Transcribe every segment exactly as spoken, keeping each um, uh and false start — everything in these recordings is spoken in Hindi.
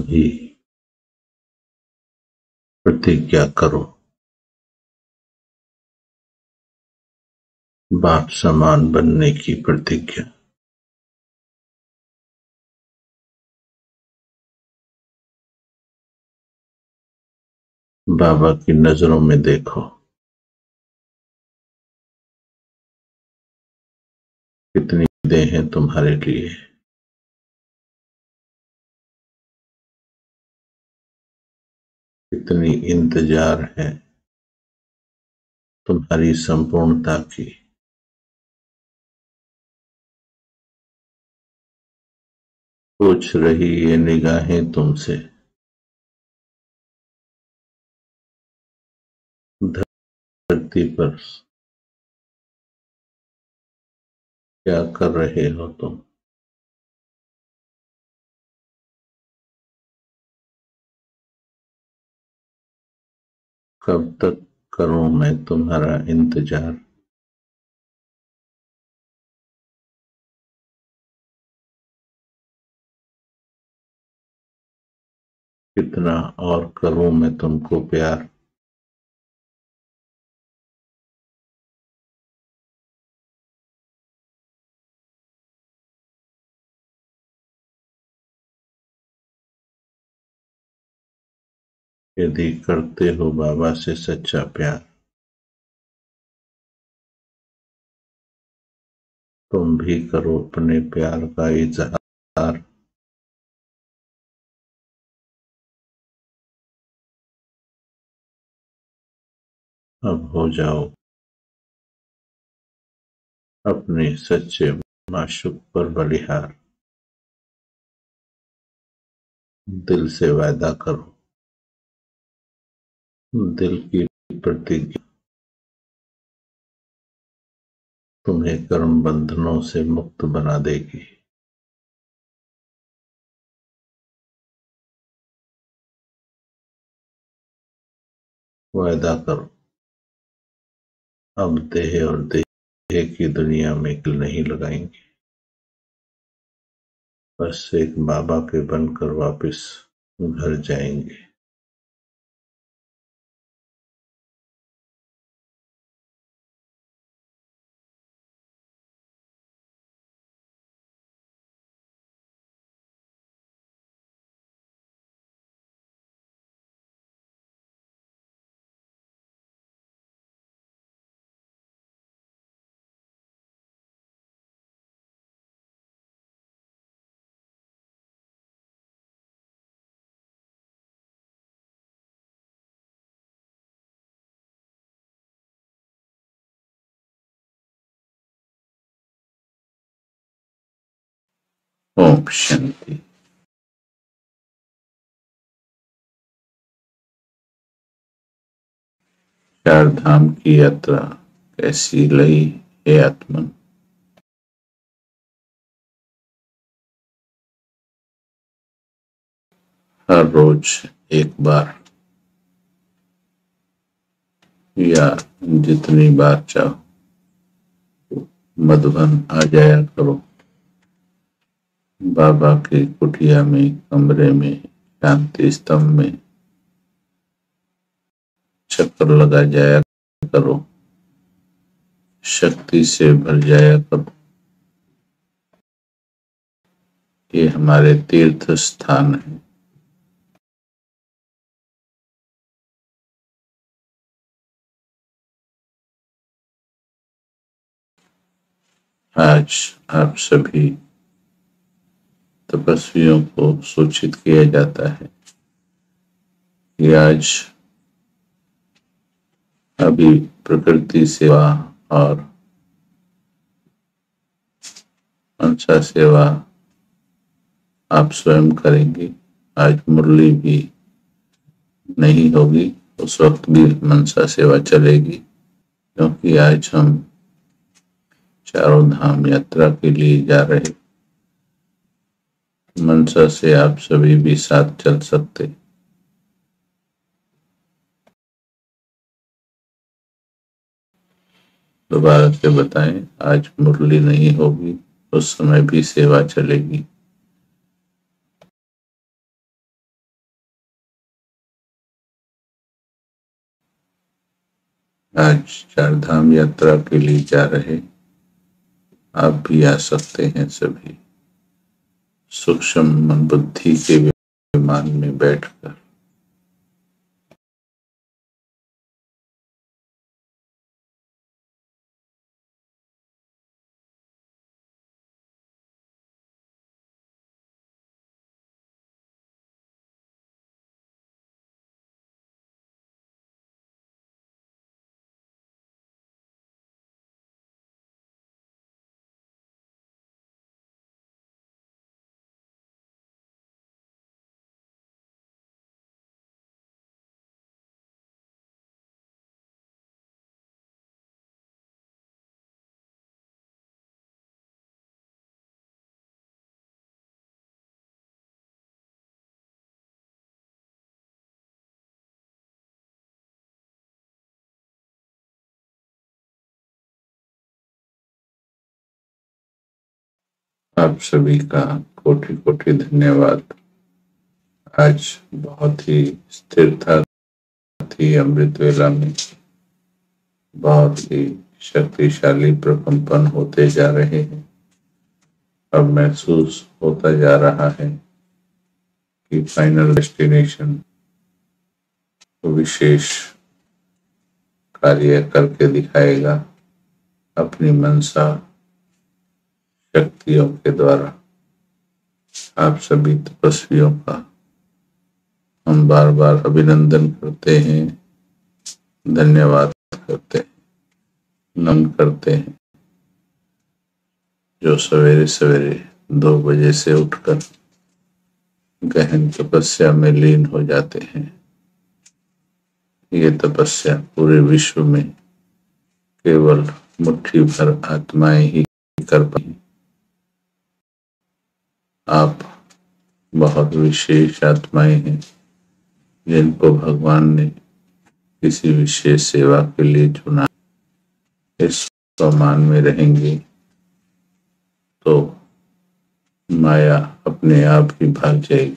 सभी प्रतिज्ञा करो, बाप समान बनने की प्रतिज्ञा। बाबा की नजरों में देखो, कितनी देहें तुम्हारे लिए, कितनी इंतजार है तुम्हारी संपूर्णता की। पूछ रही ये निगाहें तुमसे, धरती पर क्या कर रहे हो तुम। कब तक करूं मैं तुम्हारा इंतजार। कितना और करूं मैं तुमको प्यार। यदि करते हो बाबा से सच्चा प्यार, तुम भी करो अपने प्यार का इजहार। अब हो जाओ अपने सच्चे माशूक पर बलिहार। दिल से वादा करो, दिल की प्रतिज्ञा तुम्हें कर्म बंधनों से मुक्त बना देगी। वादा करो, अब देह और देह की दुनिया में किल नहीं लगाएंगे। बस एक बाबा के बनकर वापस घर जाएंगे। ओम शांति। चार धाम की यात्रा कैसी लगी हे आत्मन। हर रोज एक बार या जितनी बार चाहो मधुबन आ जाया करो। बाबा की कुटिया में, कमरे में, शांति स्तंभ में चक्कर लगा जाया करो, शक्ति से भर जाया करो। ये हमारे तीर्थ स्थान है। आज आप सभी तपस्वियों को सूचित किया जाता है कि आज अभी प्रकृति सेवा और मनसा सेवा आप स्वयं करेंगे। आज मुरली भी नहीं होगी, उस वक्त भी मनसा सेवा चलेगी, क्योंकि आज हम चारों धाम यात्रा के लिए जा रहे। मनसा से आप सभी भी साथ चल सकते। दोबारा से बताएं, आज मुरली नहीं होगी, उस समय भी सेवा चलेगी। आज चार धाम यात्रा के लिए जा रहे, आप भी आ सकते हैं सभी, सूक्ष्म मन बुद्धि के विमान में बैठकर। आप सभी का कोटि कोटि धन्यवाद। आज बहुत ही स्थिरता थी अमृत वेला में, बहुत ही शक्तिशाली प्रकंपन होते जा रहे हैं। अब महसूस होता जा रहा है कि फाइनल डेस्टिनेशन विशेष कार्य करके दिखाएगा अपनी मनसा शक्तियों के द्वारा। आप सभी तपस्वियों का हम बार बार अभिनंदन करते हैं, धन्यवाद करते हैं, नमन करते हैं, जो सवेरे सवेरे दो बजे से उठकर गहन तपस्या में लीन हो जाते हैं। ये तपस्या पूरे विश्व में केवल मुट्ठी भर आत्माएं ही कर पाएंगी। आप बहुत विशेष आत्माएं हैं जिनको भगवान ने किसी विशेष सेवा के लिए चुना। इस सम्मान में रहेंगे तो माया अपने आप ही भाग जाएगी।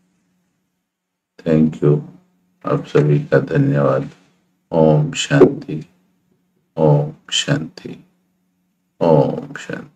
थैंक यू, आप सभी का धन्यवाद। ओम शांति, ओम शांति, ओम शांति।